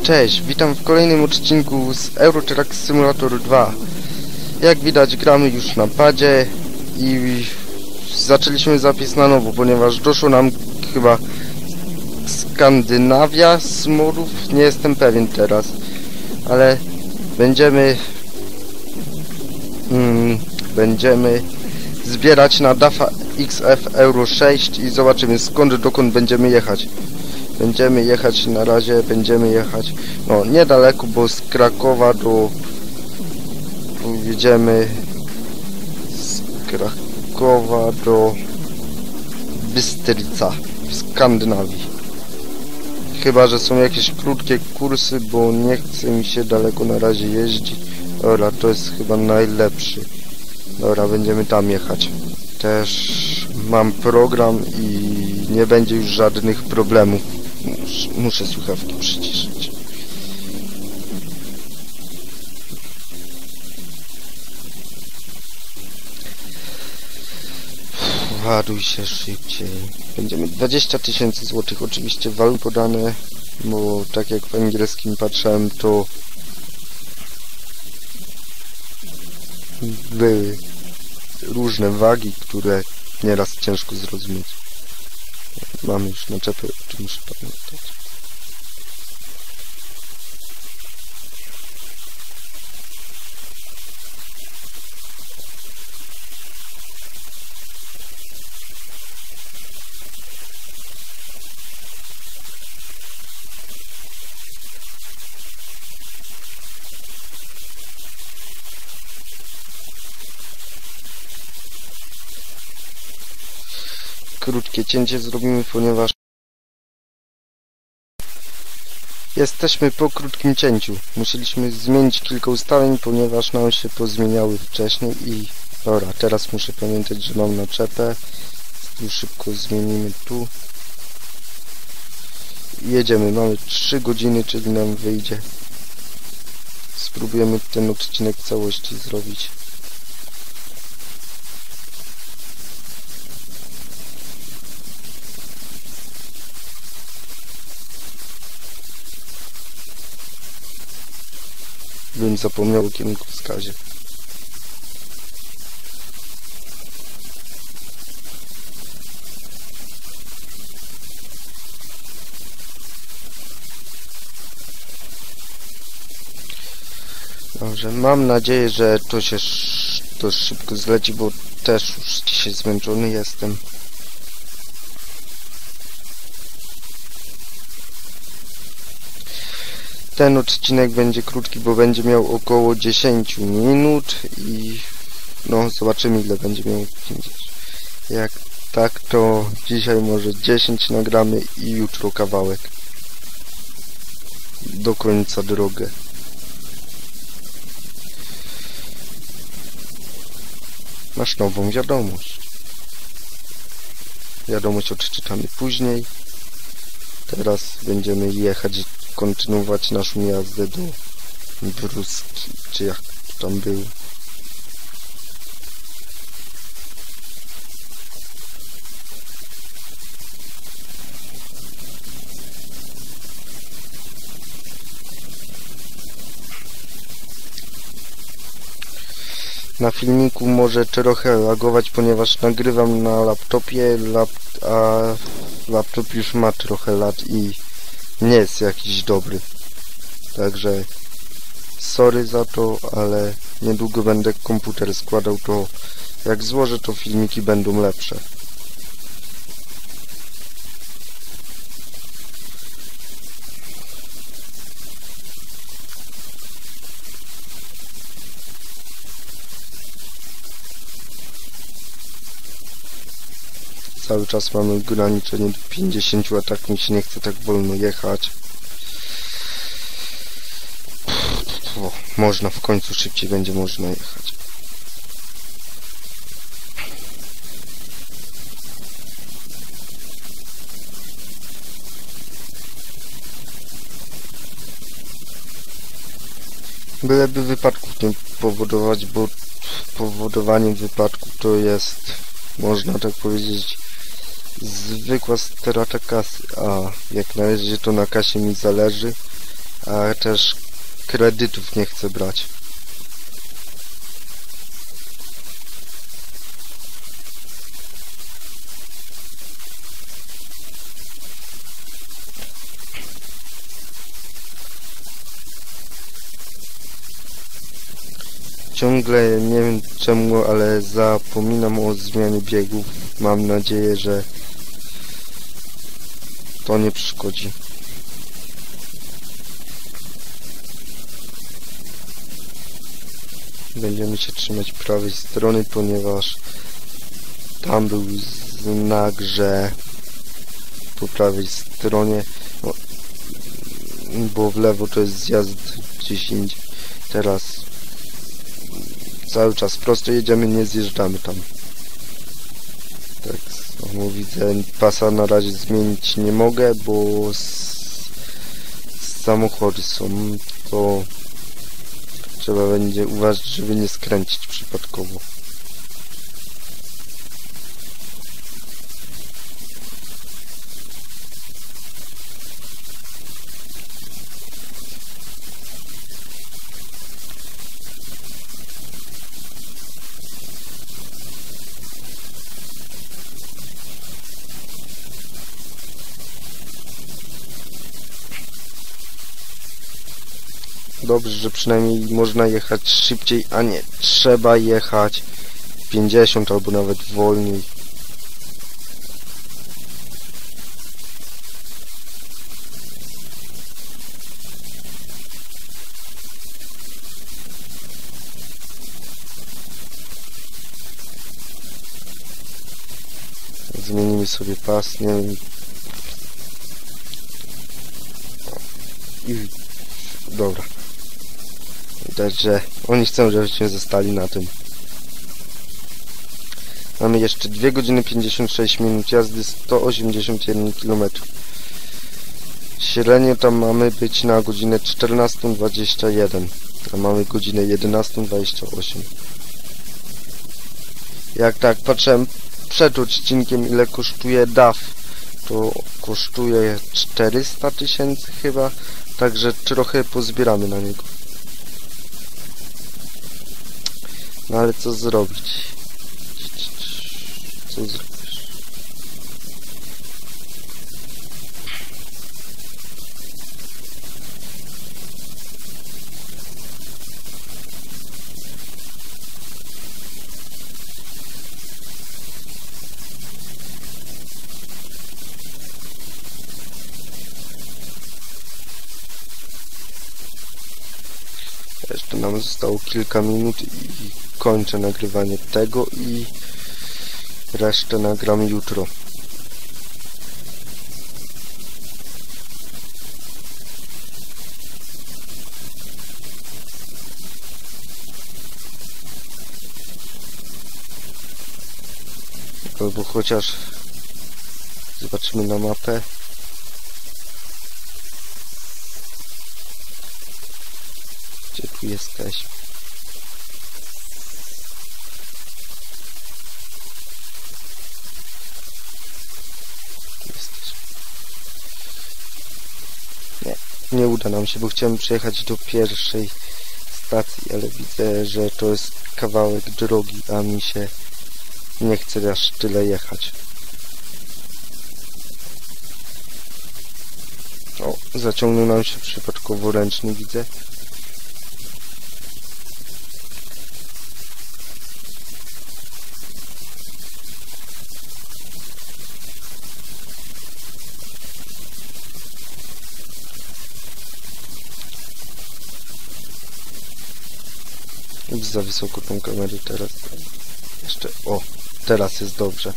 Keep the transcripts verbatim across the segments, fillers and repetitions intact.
Cześć, witam w kolejnym odcinku z Euro Truck Simulator dwa. Jak widać, gramy już na padzie i zaczęliśmy zapis na nowo, ponieważ doszło nam chyba Skandynawia z modów, nie jestem pewien teraz, ale będziemy mm, będziemy zbierać na DAFA X F Euro sześć i zobaczymy, skąd dokąd będziemy jechać. Będziemy jechać na razie, będziemy jechać, no niedaleko, bo z Krakowa do, jedziemy z Krakowa do Bystrica w Skandynawii. Chyba że są jakieś krótkie kursy, bo nie chce mi się daleko na razie jeździć. Dobra, to jest chyba najlepszy. Dobra, będziemy tam jechać. Też mam program i nie będzie już żadnych problemów. Muszę, muszę słuchawki przyciszyć. Ładuj się szybciej. Będziemy dwadzieścia tysięcy złotych, oczywiście walut podane, bo tak jak w angielskim patrzyłem, to były różne wagi, które nieraz ciężko zrozumieć. Mamy już naczepę, czy muszę pamiętać. Krótkie cięcie zrobimy, ponieważ jesteśmy po krótkim cięciu. Musieliśmy zmienić kilka ustawień, ponieważ nam się pozmieniały wcześniej i dobra, teraz muszę pamiętać, że mam naczepę. Tu szybko zmienimy tu. I jedziemy, mamy trzy godziny, czyli nam wyjdzie. Spróbujemy ten odcinek w całości zrobić. Bym zapomniał o kierunkowskazie. Dobrze, mam nadzieję, że to się to szybko zleci, bo też już dzisiaj zmęczony jestem. Ten odcinek będzie krótki, bo będzie miał około dziesięć minut i no zobaczymy, ile będzie miał. Jak tak, to dzisiaj może dziesięć nagramy i jutro kawałek do końca drogę. Masz nową wiadomość. Wiadomość odczytamy później. Teraz będziemy jechać, kontynuować naszą jazdę do Bruski, czy jak to tam był. Na filmiku może trochę lagować, ponieważ nagrywam na laptopie, lap, a laptop już ma trochę lat i nie jest jakiś dobry. Także sorry za to, ale niedługo będę komputer składał, to jak złożę, to filmiki będą lepsze. Cały czas mamy ograniczenie do pięćdziesięciu, a tak mi się nie chce tak wolno jechać. O, można w końcu, szybciej będzie można jechać. Byleby wypadków nie powodować, bo powodowaniem wypadków to jest, można tak powiedzieć, zwykła strata kasy, a jak na razie to na kasie mi zależy a też kredytów nie chcę brać. Ciągle nie wiem czemu, ale zapominam o zmianie biegów. Mam nadzieję, że to nie przeszkodzi. Będziemy się trzymać prawej strony, ponieważ tam był znak, że po prawej stronie, no, bo w lewo to jest zjazd gdzieś indziej. Teraz cały czas prosto jedziemy, nie zjeżdżamy tam. Tak samo widzę, pasa na razie zmienić nie mogę, bo z, z samochody są, to trzeba będzie uważać, żeby nie skręcić przypadkowo. Dobrze, że przynajmniej można jechać szybciej, a nie trzeba jechać pięćdziesiąt albo nawet wolniej. Zmienimy sobie pas, nie wiem. I dobra. Widać, że oni chcą, żebyśmy zostali na tym. Mamy jeszcze dwie godziny pięćdziesiąt sześć minut jazdy, sto osiemdziesiąt jeden kilometrów. Średnio tam mamy być na godzinę czternastą dwadzieścia jeden, a mamy godzinę jedenastą dwadzieścia osiem. Jak tak patrzyłem przed odcinkiem, ile kosztuje D A F, to kosztuje czterysta tysięcy chyba, także trochę pozbieramy na niego. No ale co zrobić? Co zrobisz? Jeszcze nam zostało kilka minut i kończę nagrywanie tego i resztę nagram jutro. Albo chociaż zobaczymy na mapę. Gdzie tu jesteśmy? Nie, nie uda nam się, bo chciałem przyjechać do pierwszej stacji, ale widzę, że to jest kawałek drogi, a mi się nie chce aż tyle jechać. O, zaciągnął nam się przypadkowo ręczny, widzę. Idź za wysoko tą kamerę teraz. Jeszcze, o, teraz jest dobrze.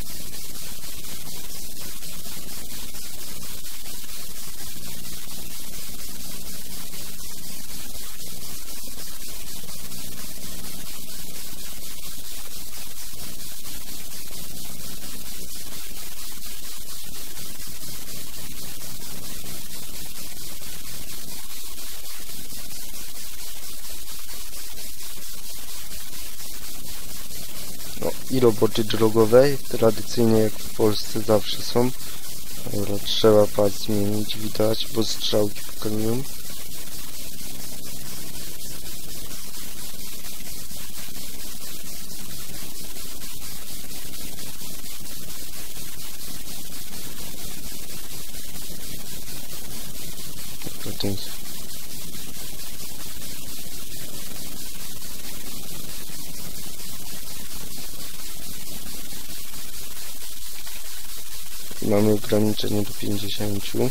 No i roboty drogowe, tradycyjnie jak w Polsce zawsze są. Dobra, trzeba pas zmienić, widać, bo strzałki pokazują. sekund. Mamy ograniczenie do pięćdziesięciu.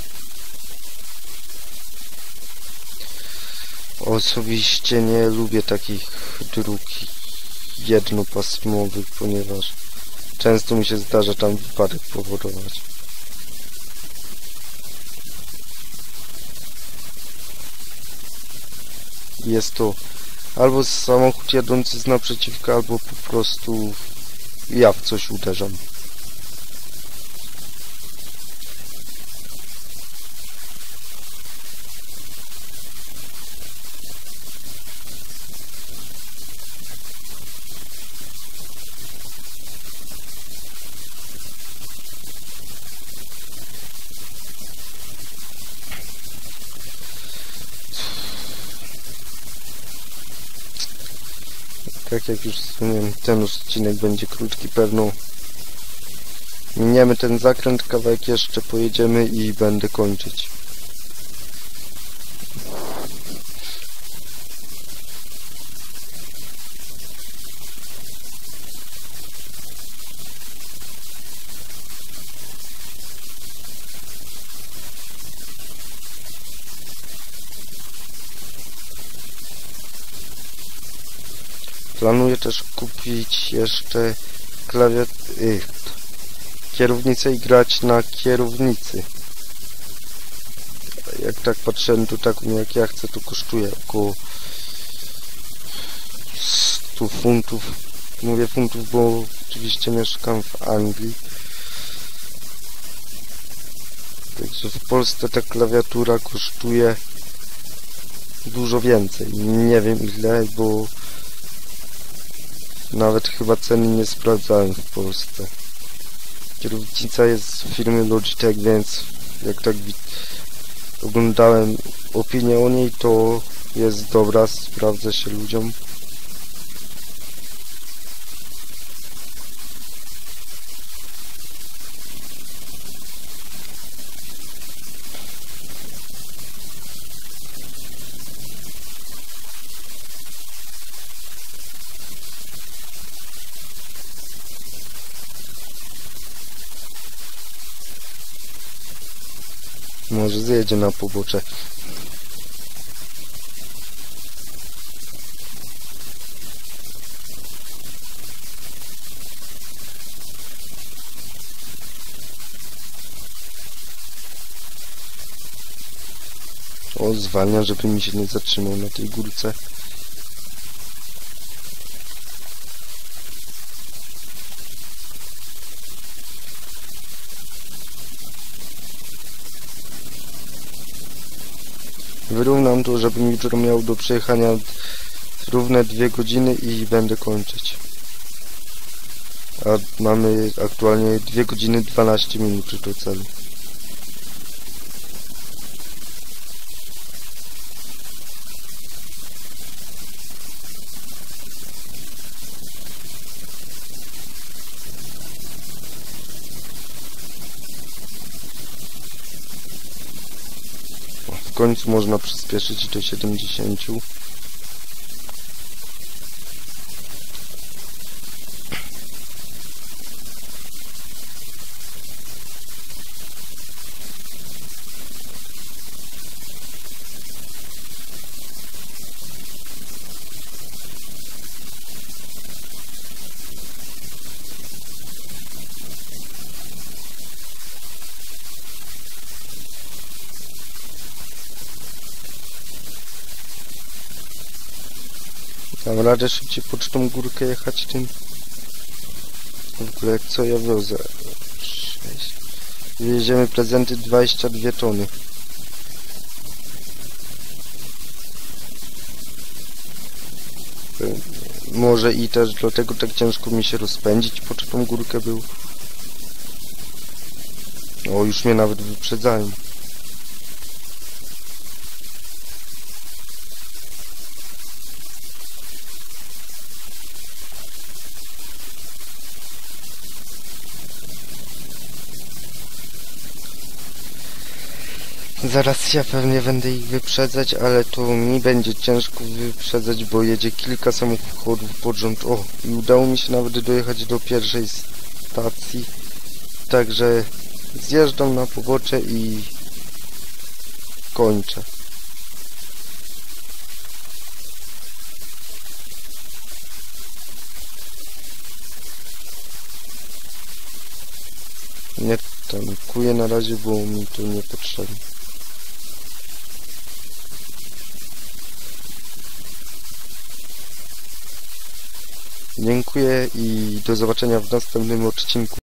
Osobiście nie lubię takich dróg jednopasmowych, ponieważ często mi się zdarza tam wypadek powodować. Jest to albo samochód jadący z naprzeciwka, albo po prostu ja w coś uderzam. Tak jak już wspomniałem, ten odcinek będzie krótki, pewno miniemy ten zakręt, kawałek jeszcze pojedziemy i będę kończyć. Planuję też kupić jeszcze klawiat... Yy, kierownicę i grać na kierownicy. Jak tak patrzyłem, to taką jak ja chcę, to kosztuje około stu funtów. Mówię funtów, bo oczywiście mieszkam w Anglii. Także w Polsce ta klawiatura kosztuje dużo więcej. Nie wiem ile, bo nawet chyba ceny nie sprawdzałem w Polsce. Kierownica jest z firmy Logitech, więc jak tak oglądałem opinię o niej, to jest dobra, sprawdza się ludziom. Może zjedzie na pobocze. O, zwalnia, żeby mi się nie zatrzymał na tej górce. Wyrównam to, żebym jutro miał do przejechania równe dwie godziny i będę kończyć. A mamy aktualnie dwie godziny dwanaście minut do celu. W końcu można przyspieszyć do siedemdziesięciu. Mam radę szybciej pod tą górkę jechać tym. W ogóle jak co ja wiozę? sześć. Wieziemy prezenty dwadzieścia dwie tony. Może i też dlatego tak ciężko mi się rozpędzić pod tą górkę był. O, już mnie nawet wyprzedzają. Zaraz ja pewnie będę ich wyprzedzać, ale to mi będzie ciężko wyprzedzać, bo jedzie kilka samochodów pod rząd. O, i udało mi się nawet dojechać do pierwszej stacji. Także zjeżdżam na pobocze i kończę. Nie tankuję na razie, bo mi to niepotrzebne. Dziękuję i do zobaczenia w następnym odcinku.